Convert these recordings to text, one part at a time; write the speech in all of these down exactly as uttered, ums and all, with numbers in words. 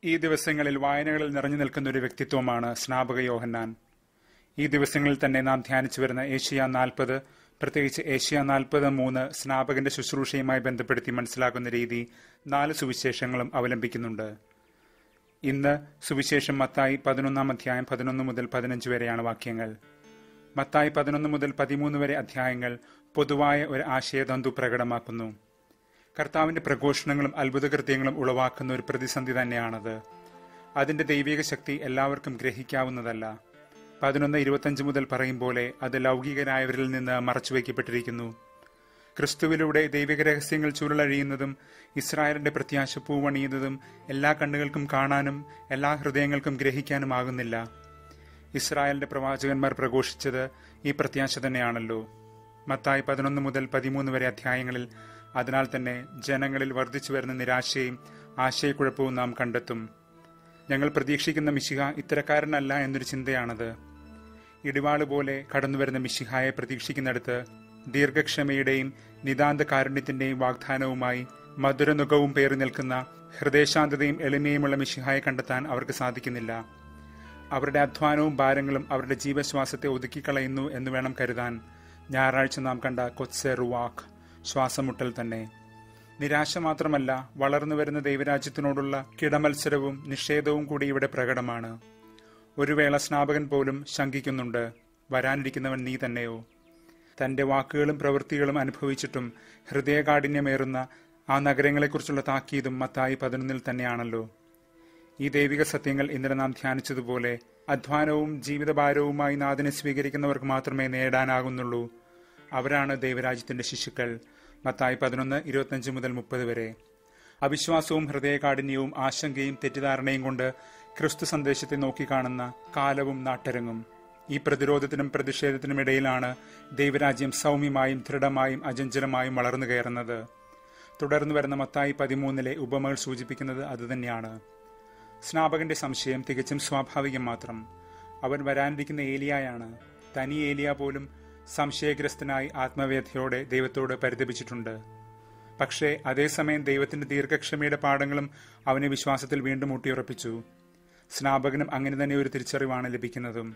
ഈ ദിവസങ്ങളിൽ വായനകളിൽ നിറഞ്ഞു നിൽക്കുന്ന ഒരു വ്യക്തിത്വമാണ് സ്നാപക യോഹന്നാൻ. ഈ ദിവസങ്ങളിൽ തന്നെ നാം ധ്യാനിച്ചു വരുന്ന ഏഷ്യ നാൽപ്പത്, പ്രത്യേകിച്ച് ഏഷ്യ നാൽപ്പത് മൂന്ന് സ്നാപകന്റെ ശുശ്രൂഷയുമായി ബന്ധപ്പെടുത്തി മനസ്സിലാക്കുന്ന രീതി നാല് സുവിശേഷങ്ങളും അവലംബിക്കുന്നുണ്ട്. ഇന്ന് സുവിശേഷം മത്തായി പതിനൊന്നാം അധ്യായം പതിനൊന്ന് മുതൽ പതിനഞ്ച് വരെയാണ് വാക്യങ്ങൾ. മത്തായി പതിനൊന്ന് മുതൽ പതിമൂന്ന് വരെ അധ്യായങ്ങൾ പൊതുവായ ഒരു ആശയതന്തു പ്രകടമാക്കുന്നു. കർത്താവിന്റെ പ്രഘോഷണങ്ങളും അത്ഭുതകൃത്യങ്ങളും ഉളവാക്കുന്ന ഒരു പ്രതിസന്ധി തന്നെയാണത്. അതിന്റെ ദൈവിക ശക്തി എല്ലാവർക്കും ഗ്രഹിക്കാവുന്നതല്ല. പതിനൊന്ന് ഇരുപത്തഞ്ച് മുതൽ പറയും പോലെ അത് ലൗകികരായവരിൽ നിന്ന് മറച്ചുവെക്കപ്പെട്ടിരിക്കുന്നു. ക്രിസ്തുവിലൂടെ ദൈവിക രഹസ്യങ്ങൾ ചുരുളഴിയുന്നതും ഇസ്രായേലിന്റെ പ്രത്യാശ പൂവണിയുന്നതും എല്ലാ കണ്ണുകൾക്കും കാണാനും എല്ലാ ഹൃദയങ്ങൾക്കും ഗ്രഹിക്കാനുമാകുന്നില്ല. ഇസ്രായേലിന്റെ പ്രവാചകന്മാർ പ്രഘോഷിച്ചത് ഈ പ്രത്യാശ തന്നെയാണല്ലോ. മത്തായി പതിനൊന്ന് മുതൽ പതിമൂന്ന് വരെ അധ്യായങ്ങളിൽ അതിനാൽ തന്നെ ജനങ്ങളിൽ വർദ്ധിച്ചു വരുന്ന നിരാശയും ആശയക്കുഴപ്പവും നാം കണ്ടെത്തും. ഞങ്ങൾ പ്രതീക്ഷിക്കുന്ന മിശിഹ ഇത്തരക്കാരനല്ല എന്നൊരു ചിന്തയാണത്. ഇടിവാള് പോലെ കടന്നുവരുന്ന മിശിഹായെ പ്രതീക്ഷിക്കുന്നിടത്ത് ദീർഘക്ഷമയുടെയും നിതാന്ത കാരുണ്യത്തിന്റെയും വാഗ്ദാനവുമായി മധുരനുഖവും പേറി നിൽക്കുന്ന ഹൃദയശാന്തതയും എളിമയുമുള്ള മിശിഹായെ കണ്ടെത്താൻ അവർക്ക് സാധിക്കുന്നില്ല. അവരുടെ അധ്വാനവും ഭാരങ്ങളും അവരുടെ ജീവശ്വാസത്തെ ഒതുക്കിക്കളയുന്നു എന്ന് വേണം കരുതാൻ. ഞായറാഴ്ച നാം കണ്ട കൊത്സെ റുവാഖ്, ശ്വാസമുട്ടൽ തന്നെ. നിരാശ മാത്രമല്ല, വളർന്നു വരുന്ന ദൈവരാജ്യത്തിനോടുള്ള കിടമത്സരവും നിഷേധവും കൂടി ഇവിടെ പ്രകടമാണ്. ഒരു വേള സ്നാപകൻ പോലും ശങ്കിക്കുന്നുണ്ട്, വരാനിരിക്കുന്നവൻ നീ തന്നെയോ? തന്റെ വാക്കുകളും പ്രവൃത്തികളും അനുഭവിച്ചിട്ടും ഹൃദയകാഠിന്യമേറുന്ന ആ നഗരങ്ങളെക്കുറിച്ചുള്ള താക്കീതും മത്തായി പതിനൊന്നിൽ തന്നെയാണല്ലോ. ഈ ദൈവിക സത്യങ്ങൾ ഇന്നലെ നാം ധ്യാനിച്ചതുപോലെ അധ്വാനവും ജീവിതഭാരവുമായി നാഥനെ സ്വീകരിക്കുന്നവർക്ക് മാത്രമേ നേടാനാകുന്നുള്ളൂ. അവരാണ് ദൈവരാജ്യത്തിന്റെ ശിശുക്കൾ. മത്തായി പതിനൊന്ന് ഇരുപത്തിയഞ്ച് മുതൽ മുപ്പത് വരെ. അവിശ്വാസവും ഹൃദയകാഠിന്യവും ആശങ്കയും തെറ്റിദ്ധാരണയും കൊണ്ട് ക്രിസ്തു സന്ദേശത്തെ നോക്കിക്കാണുന്ന കാലവും നാട്ടരങ്ങും. ഈ പ്രതിരോധത്തിനും പ്രതിഷേധത്തിനും ഇടയിലാണ് ദൈവരാജ്യം സൗമ്യമായും ദൃഢമായും അചഞ്ചലമായും വളർന്നു കയറുന്നത്. തുടർന്നു വരുന്ന മത്തായി പതിമൂന്നിലെ ഉപമകൾ സൂചിപ്പിക്കുന്നത് അതുതന്നെയാണ്. സ്നാപകന്റെ സംശയം തികച്ചും സ്വാഭാവികം മാത്രം. അവൻ വരാനിരിക്കുന്ന ഏലിയായാണ്. തനി ഏലിയ പോലും സംശയഗ്രസ്തനായി ആത്മവേദയോടെ ദൈവത്തോട് പരിതപിച്ചിട്ടുണ്ട്. പക്ഷേ അതേസമയം ദൈവത്തിന്റെ ദീർഘക്ഷമയുടെ പാഠങ്ങളും അവനെ വിശ്വാസത്തിൽ വീണ്ടും ഊട്ടിയുറപ്പിച്ചു. സ്നാപകനും അങ്ങനെ തന്നെ ഒരു തിരിച്ചറിവാണ് ലഭിക്കുന്നതും.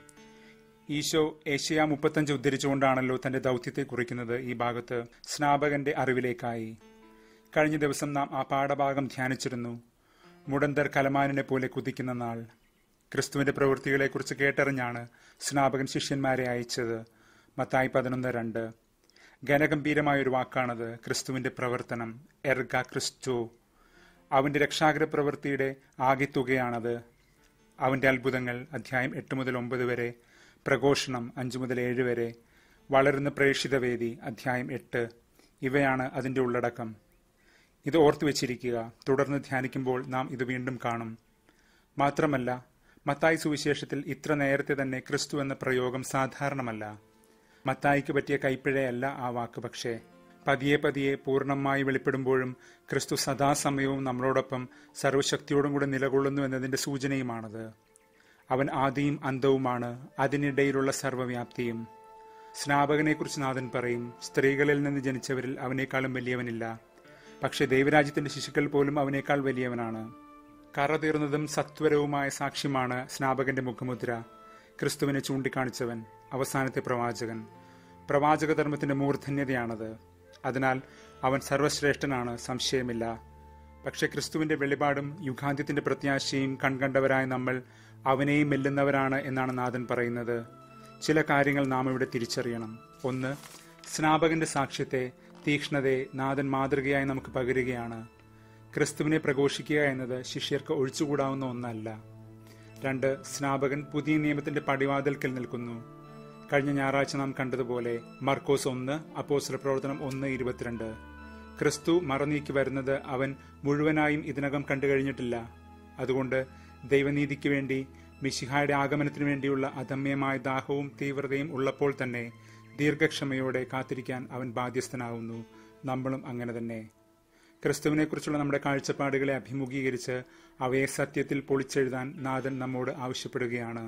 ഈശോ ഏഷ്യ മുപ്പത്തഞ്ച് ഉദ്ധരിച്ചുകൊണ്ടാണല്ലോ തന്റെ ദൗത്യത്തെ കുറിക്കുന്നത്. ഈ ഭാഗത്ത് സ്നാപകന്റെ അറിവിലേക്കായി. കഴിഞ്ഞ ദിവസം നാം ആ പാഠഭാഗം ധ്യാനിച്ചിരുന്നു. മുടന്തർ കലമാനിനെ പോലെ കുതിക്കുന്ന നാൾ. ക്രിസ്തുവിന്റെ പ്രവൃത്തികളെക്കുറിച്ച് കേട്ടറിഞ്ഞാണ് സ്നാപകൻ ശിഷ്യന്മാരെ അയച്ചത്. മത്തായി പതിനൊന്ന് രണ്ട്. ഘനഗംഭീരമായൊരു വാക്കാണത്. ക്രിസ്തുവിന്റെ പ്രവർത്തനം, എർഗ ക്രിസ്റ്റോ. അവന്റെ രക്ഷാകര പ്രവൃത്തിയുടെ ആകെ തുകയാണത്. അവന്റെ അത്ഭുതങ്ങൾ അധ്യായം എട്ട് മുതൽ ഒമ്പത് വരെ, പ്രഘോഷണം അഞ്ചു മുതൽ ഏഴ് വരെ, വളരുന്ന പ്രേക്ഷിതവേദി അധ്യായം എട്ട്. ഇവയാണ് അതിന്റെ ഉള്ളടക്കം. ഇത് ഓർത്തു വെച്ചിരിക്കുക. തുടർന്ന് ധ്യാനിക്കുമ്പോൾ നാം ഇത് വീണ്ടും കാണും. മാത്രമല്ല, മത്തായി സുവിശേഷത്തിൽ ഇത്ര നേരത്തെ തന്നെ ക്രിസ്തു എന്ന പ്രയോഗം സാധാരണമല്ല. മത്തായിക്ക് പറ്റിയ കൈപ്പിഴയല്ല ആ വാക്ക്. പക്ഷേ പതിയെ പതിയെ പൂർണ്ണമായി വെളിപ്പെടുമ്പോഴും ക്രിസ്തു സദാസമയവും നമ്മളോടൊപ്പം സർവശക്തിയോടും കൂടെ നിലകൊള്ളുന്നു എന്നതിന്റെ സൂചനയുമാണത്. അവൻ ആദിയും അന്തവുമാണ്, അതിനിടയിലുള്ള സർവ്വവ്യാപ്തിയും. സ്നാപകനെക്കുറിച്ച് നാഥൻ പറയും, സ്ത്രീകളിൽ നിന്ന് ജനിച്ചവരിൽ അവനേക്കാളും വലിയവനില്ല. പക്ഷെ ദൈവരാജ്യത്തിന്റെ ശിശുക്കൾ പോലും അവനേക്കാൾ വലിയവനാണ്. കറതീർന്നതും സത്വരവുമായ സാക്ഷ്യമാണ് സ്നാപകന്റെ മുഖമുദ്ര. ക്രിസ്തുവിനെ ചൂണ്ടിക്കാണിച്ചവൻ, അവസാനത്തെ പ്രവാചകൻ. പ്രവാചക ധർമ്മത്തിന്റെ മൂർധന്യതയാണത്. അതിനാൽ അവൻ സർവശ്രേഷ്ഠനാണ്, സംശയമില്ല. പക്ഷെ ക്രിസ്തുവിന്റെ വെളിപാടും യുഗാന്ത്യത്തിന്റെ പ്രത്യാശയും കൺകണ്ടവരായ നമ്മൾ അവനെയും വെല്ലുന്നവരാണ് എന്നാണ് നാഥൻ പറയുന്നത്. ചില കാര്യങ്ങൾ നാം ഇവിടെ തിരിച്ചറിയണം. ഒന്ന്, സ്നാപകന്റെ സാക്ഷ്യത്തെ, തീക്ഷ്ണതയെ നാഥൻ മാതൃകയായി നമുക്ക് പകരുകയാണ്. ക്രിസ്തുവിനെ പ്രഘോഷിക്കുക എന്നത് ശിഷ്യർക്ക് ഒഴിച്ചുകൂടാവുന്ന ഒന്നല്ല. രണ്ട്, സ്നാപകൻ പുതിയ നിയമത്തിന്റെ പടിവാതിൽക്കൽ നിൽക്കുന്നു. കഴിഞ്ഞ ഞായറാഴ്ച നാം കണ്ടതുപോലെ മർക്കോസ് ഒന്ന്, അപ്പോസ്തല പ്രവർത്തനം ഒന്ന് ഇരുപത്തിരണ്ട്. ക്രിസ്തു മറനീക്കി വരുന്നത് അവൻ മുഴുവനായും ഇതിനകം കണ്ടു കഴിഞ്ഞിട്ടില്ല. അതുകൊണ്ട് ദൈവനീതിക്ക് വേണ്ടി, മിശിഹായുടെ ആഗമനത്തിനു വേണ്ടിയുള്ള അദമ്യമായ ദാഹവും തീവ്രതയും ഉള്ളപ്പോൾ തന്നെ ദീർഘക്ഷമയോടെ കാത്തിരിക്കാൻ അവൻ ബാധ്യസ്ഥനാവുന്നു. നമ്മളും അങ്ങനെ തന്നെ. ക്രിസ്തുവിനെക്കുറിച്ചുള്ള നമ്മുടെ കാഴ്ചപ്പാടുകളെ അഭിമുഖീകരിച്ച് അവയെ സത്യത്തിൽ പൊളിച്ചെഴുതാൻ നാഥൻ നമ്മോട് ആവശ്യപ്പെടുകയാണ്.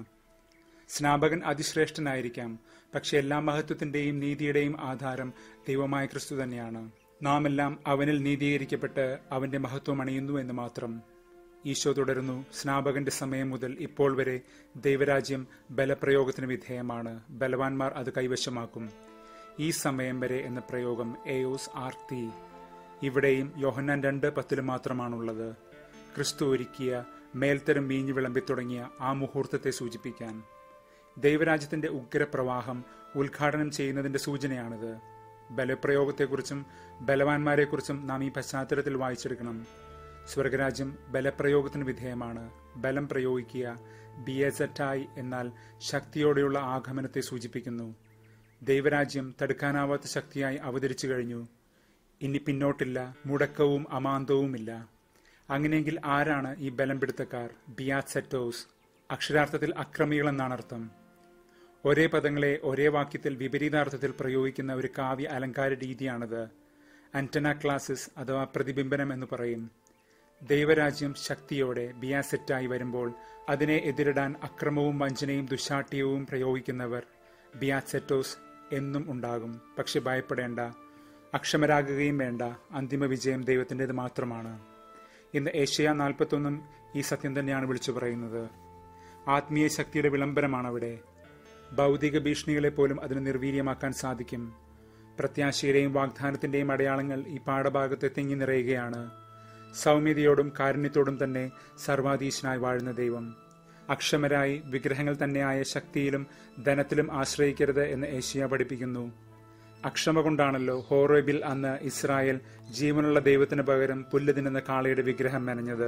സ്നാപകൻ അതിശ്രേഷ്ഠനായിരിക്കാം, പക്ഷെ എല്ലാ മഹത്വത്തിന്റെയും നീതിയുടെയും ആധാരം ദൈവമായ ക്രിസ്തു തന്നെയാണ്. നാം എല്ലാം അവനിൽ നീതീകരിക്കപ്പെട്ട് അവന്റെ മഹത്വം അണിയുന്നു എന്ന് മാത്രം. ഈശോ തുടരുന്നു, സ്നാപകന്റെ സമയം മുതൽ ഇപ്പോൾ വരെ ദൈവരാജ്യം ബലപ്രയോഗത്തിന് വിധേയമാണ്. ബലവാന്മാർ അത് കൈവശമാക്കും. ഈ സമയം വരെ എന്ന പ്രയോഗം എയോസ് ആർത്തി ഇവിടെയും യോഹന്നാൻ രണ്ട് പത്തിലും മാത്രമാണുള്ളത്. ക്രിസ്തു ഒരുക്കിയ മേൽത്തരം വീഞ്ഞു വിളമ്പി തുടങ്ങിയ ആ മുഹൂർത്തത്തെ സൂചിപ്പിക്കാൻ. ദൈവരാജ്യത്തിന്റെ ഉഗ്രപ്രവാഹം ഉദ്ഘാടനം ചെയ്യുന്നതിന്റെ സൂചനയാണിത്. ബലപ്രയോഗത്തെക്കുറിച്ചും ബലവാന്മാരെക്കുറിച്ചും നാം ഈ പശ്ചാത്തലത്തിൽ വായിച്ചെടുക്കണം. സ്വർഗരാജ്യം ബലപ്രയോഗത്തിന് വിധേയമാണ്. ബലം പ്രയോഗിക്കുക, ബിയസറ്റായി എന്നാൽ ശക്തിയോടെയുള്ള ആഗമനത്തെ സൂചിപ്പിക്കുന്നു. ദൈവരാജ്യം തടുക്കാനാവാത്ത ശക്തിയായി അവതരിച്ചു കഴിഞ്ഞു. ഇനി പിന്നോട്ടില്ല, മുടക്കവും അമാന്തവുമില്ല. അങ്ങനെയെങ്കിൽ ആരാണ് ഈ ബലം പിടുത്തക്കാർ? ബിയാസെറ്റോസ്, അക്ഷരാർത്ഥത്തിൽ അക്രമികളെന്നാണ് അർത്ഥം. ഒരേ പദങ്ങളെ ഒരേ വാക്യത്തിൽ വിപരീതാർത്ഥത്തിൽ പ്രയോഗിക്കുന്ന ഒരു കാവ്യ അലങ്കാര രീതിയാണിത്. ആന്റനാക്ലാസിസ് അഥവാ പ്രതിബിംബനം എന്ന് പറയും. ദൈവരാജ്യം ശക്തിയോടെ ബിയാസെറ്റായി വരുമ്പോൾ അതിനെ എതിരിടാൻ അക്രമവും വഞ്ചനയും ദുശാഠ്യവും പ്രയോഗിക്കുന്നവർ ബിയാസെറ്റോസ് എന്നും ഉണ്ടാകും. പക്ഷെ ഭയപ്പെടേണ്ട, അക്ഷമരാകുകയും വേണ്ട. അന്തിമ വിജയം ദൈവത്തിൻ്റെത് മാത്രമാണ്. ഇന്ന് ഏഷ്യ നാൽപ്പത്തൊന്നും ഈ സത്യം തന്നെയാണ് വിളിച്ചു പറയുന്നത്. ആത്മീയ ശക്തിയുടെ വിളംബരമാണ് അവിടെ. ഭൗതിക ഭീഷണികളെ പോലും അതിന് നിർവീര്യമാക്കാൻ സാധിക്കും. പ്രത്യാശയുടെയും വാഗ്ദാനത്തിന്റെയും അടയാളങ്ങൾ ഈ പാഠഭാഗത്ത് തിങ്ങി നിറയുകയാണ്. സൗമ്യതയോടും കാരുണ്യത്തോടും തന്നെ സർവാധീശനായി വാഴുന്ന ദൈവം. അക്ഷമരായി വിഗ്രഹങ്ങൾ തന്നെയായ ശക്തിയിലും ധനത്തിലും ആശ്രയിക്കരുത് എന്ന് ഏഷ്യ പഠിപ്പിക്കുന്നു. അക്ഷമ കൊണ്ടാണല്ലോ ഹോറേബിൽ അന്ന് ഇസ്രായേൽ ജീവനുള്ള ദൈവത്തിന് പകരം പുല്ല് തിന്നുന്ന കാളയുടെ വിഗ്രഹം മെനഞ്ഞത്.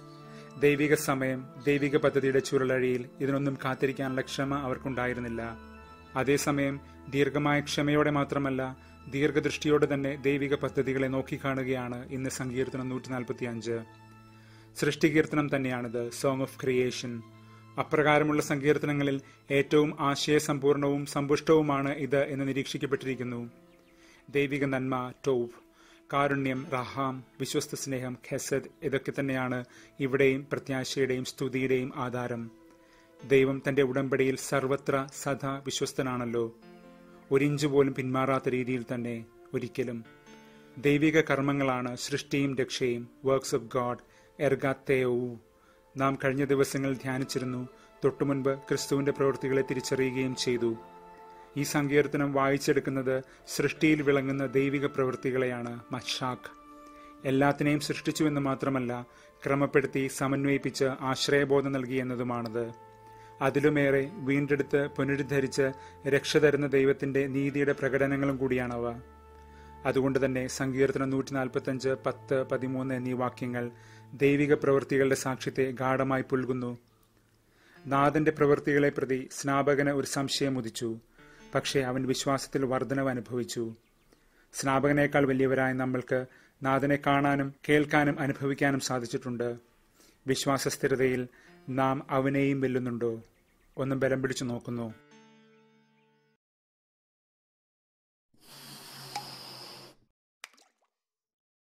ദൈവിക സമയം, ദൈവിക പദ്ധതിയുടെ ചുരുളഴിയിൽ ഇതിനൊന്നും കാത്തിരിക്കാനുള്ള ക്ഷമ അവർക്കുണ്ടായിരുന്നില്ല. അതേസമയം ദീർഘമായ ക്ഷമയോടെ മാത്രമല്ല, ദീർഘദൃഷ്ടിയോടെ തന്നെ ദൈവിക പദ്ധതികളെ നോക്കിക്കാണുകയാണ് ഇന്ന് സങ്കീർത്തനം നൂറ്റി നാൽപ്പത്തി അഞ്ച്. സൃഷ്ടികീർത്തനം തന്നെയാണിത്, സോങ് ഓഫ് ക്രിയേഷൻ. അപ്രകാരമുള്ള സങ്കീർത്തനങ്ങളിൽ ഏറ്റവും ആശയസമ്പൂർണവും സമ്പുഷ്ടവുമാണ് ഇത് എന്ന് നിരീക്ഷിക്കപ്പെട്ടിരിക്കുന്നു. ദൈവിക നന്മ, ടോവ്, കാരുണ്യം, റഹാം, വിശ്വസ്ത സ്നേഹം, ഖെസദ്, ഇതൊക്കെ തന്നെയാണ് ഇവിടെയും പ്രത്യാശയുടെയും സ്തുതിയുടെയും ആധാരം. ദൈവം തന്റെ ഉടമ്പടിയിൽ സർവത്ര സദാ വിശ്വസ്തനാണല്ലോ. ഒരിഞ്ചു പോലും പിന്മാറാത്ത രീതിയിൽ തന്നെ ഒരിക്കലും. ദൈവിക കർമ്മങ്ങളാണ് സൃഷ്ടിയും രക്ഷയും, വർക്ക്സ് ഓഫ് ഗോഡ്, എർഗാത്തേയൂ. നാം കഴിഞ്ഞ ദിവസങ്ങളിൽ ധ്യാനിച്ചിരുന്നു. തൊട്ടുമുൻപ് ക്രിസ്തുവിന്റെ പ്രവൃത്തികളെ തിരിച്ചറിയുകയും ചെയ്തു. ഈ സങ്കീർത്തനം വായിച്ചെടുക്കുന്നത് സൃഷ്ടിയിൽ വിളങ്ങുന്ന ദൈവിക പ്രവൃത്തികളെയാണ്. മഷാഖ് എല്ലാത്തിനെയും സൃഷ്ടിച്ചുവെന്ന് മാത്രമല്ല, ക്രമപ്പെടുത്തി സമന്വയിപ്പിച്ച് ആശ്രയബോധം നൽകി എന്നതുമാണത്. അതിലുമേറെ വീണ്ടെടുത്ത് പുനരുദ്ധരിച്ച് രക്ഷ തരുന്ന ദൈവത്തിന്റെ നീതിയുടെ പ്രകടനങ്ങളും കൂടിയാണവ. അതുകൊണ്ട് തന്നെ സങ്കീർത്തനം നൂറ്റി നാൽപ്പത്തി അഞ്ച് പത്ത് പതിമൂന്ന് എന്നീ വാക്യങ്ങൾ ദൈവിക പ്രവൃത്തികളുടെ സാക്ഷ്യത്തെ ഗാഠമായി പുൽകുന്നു. നാഥന്റെ പ്രവൃത്തികളെ പ്രതി സ്നാപകന് ഒരു സംശയം ഉദിച്ചു. പക്ഷേ അവൻ വിശ്വാസത്തിൽ വർധനവ് അനുഭവിച്ചു. സ്നാപകനേക്കാൾ വലിയവരായ നമ്മൾക്ക് നാഥനെ കാണാനും കേൾക്കാനും അനുഭവിക്കാനും സാധിച്ചിട്ടുണ്ട്. വിശ്വാസസ്ഥിരതയിൽ നാം അവനെയും വെല്ലുന്നുണ്ടോ? ഒന്നും ബലം പിടിച്ചു നോക്കുന്നു.